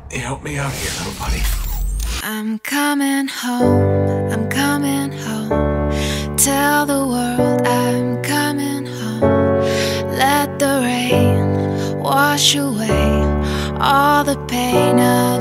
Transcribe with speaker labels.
Speaker 1: Help me out here, little buddy.
Speaker 2: I'm coming home, I'm coming home. Tell the world I'm coming home. Let the rain wash away all the pain of